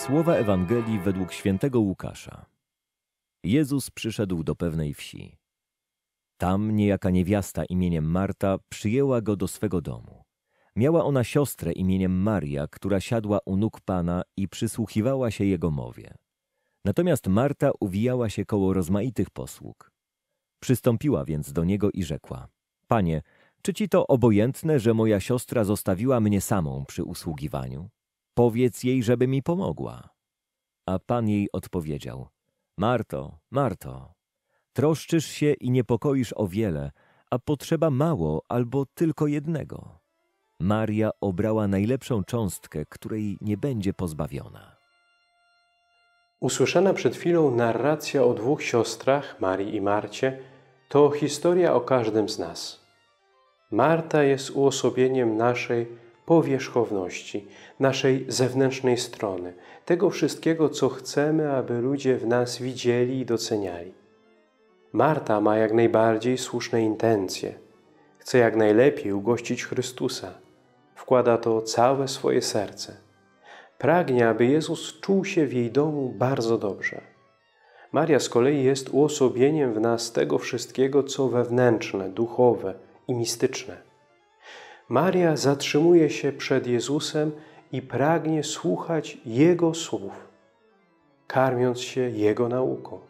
Słowa Ewangelii według świętego Łukasza. Jezus przyszedł do pewnej wsi. Tam niejaka niewiasta imieniem Marta przyjęła go do swego domu. Miała ona siostrę imieniem Maria, która siadła u nóg Pana i przysłuchiwała się Jego mowie. Natomiast Marta uwijała się koło rozmaitych posług. Przystąpiła więc do Niego i rzekła: Panie, czy Ci to obojętne, że moja siostra zostawiła mnie samą przy usługiwaniu? Powiedz jej, żeby mi pomogła. A Pan jej odpowiedział: Marto, Marto, troszczysz się i niepokoisz o wiele, a potrzeba mało albo tylko jednego. Maria obrała najlepszą cząstkę, której nie będzie pozbawiona. Usłyszana przed chwilą narracja o dwóch siostrach, Marii i Marcie, to historia o każdym z nas. Marta jest uosobieniem naszej powierzchowności, naszej zewnętrznej strony, tego wszystkiego, co chcemy, aby ludzie w nas widzieli i doceniali. Marta ma jak najbardziej słuszne intencje. Chce jak najlepiej ugościć Chrystusa. Wkłada to całe swoje serce. Pragnie, aby Jezus czuł się w jej domu bardzo dobrze. Maria z kolei jest uosobieniem w nas tego wszystkiego, co wewnętrzne, duchowe i mistyczne. Maria zatrzymuje się przed Jezusem i pragnie słuchać Jego słów, karmiąc się Jego nauką.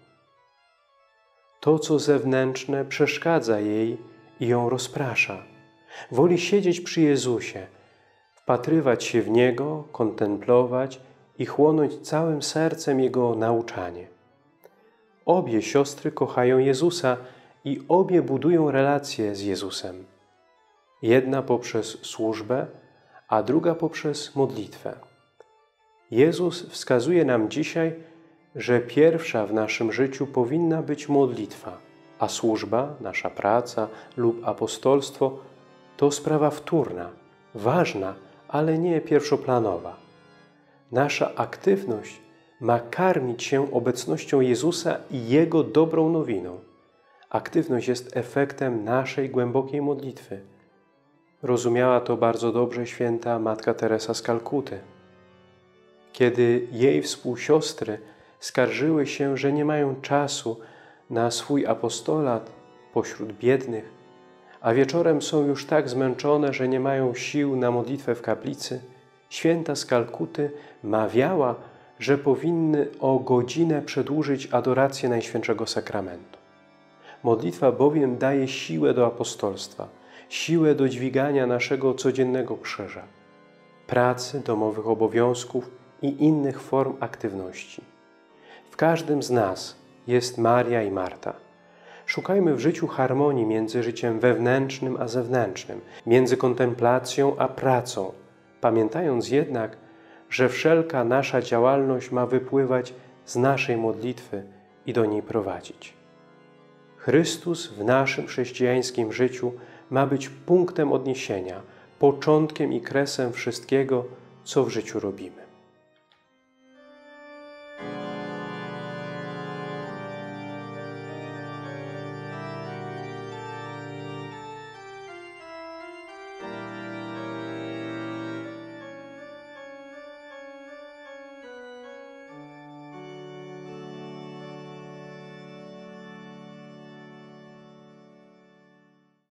To, co zewnętrzne, przeszkadza jej i ją rozprasza. Woli siedzieć przy Jezusie, wpatrywać się w Niego, kontemplować i chłonąć całym sercem Jego nauczanie. Obie siostry kochają Jezusa i obie budują relacje z Jezusem. Jedna poprzez służbę, a druga poprzez modlitwę. Jezus wskazuje nam dzisiaj, że pierwsza w naszym życiu powinna być modlitwa, a służba, nasza praca lub apostolstwo to sprawa wtórna, ważna, ale nie pierwszoplanowa. Nasza aktywność ma karmić się obecnością Jezusa i Jego dobrą nowiną. Aktywność jest efektem naszej głębokiej modlitwy. Rozumiała to bardzo dobrze święta Matka Teresa z Kalkuty. Kiedy jej współsiostry skarżyły się, że nie mają czasu na swój apostolat pośród biednych, a wieczorem są już tak zmęczone, że nie mają sił na modlitwę w kaplicy, święta z Kalkuty mawiała, że powinny o godzinę przedłużyć adorację Najświętszego Sakramentu. Modlitwa bowiem daje siłę do apostolstwa, siłę do dźwigania naszego codziennego krzyża, pracy, domowych obowiązków i innych form aktywności. W każdym z nas jest Maria i Marta. Szukajmy w życiu harmonii między życiem wewnętrznym a zewnętrznym, między kontemplacją a pracą, pamiętając jednak, że wszelka nasza działalność ma wypływać z naszej modlitwy i do niej prowadzić. Chrystus w naszym chrześcijańskim życiu ma być punktem odniesienia, początkiem i kresem wszystkiego, co w życiu robimy.